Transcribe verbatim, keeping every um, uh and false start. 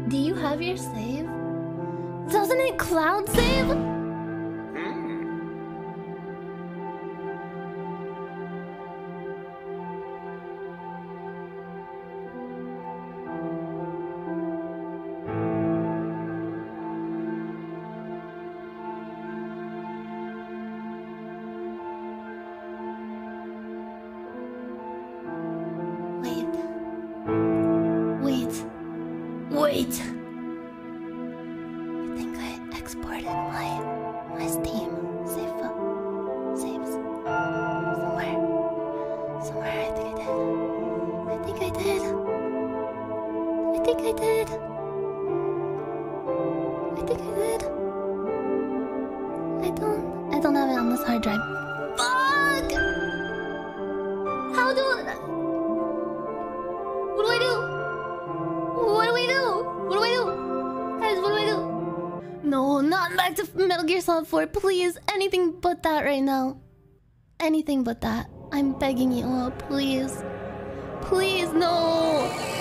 Do you have your save? Doesn't it cloud save? Wait. I think I exported my my Steam save saves somewhere. Somewhere. I think I did. I think I did. I think I did. I think I did. I don't. I don't have it on this hard drive. Fuck! How do? What do I do? What do we do? What do I do? Guys, what do I do? No, not back to Metal Gear Solid four. Please, anything but that right now. Anything but that. I'm begging you all, please. Please, no.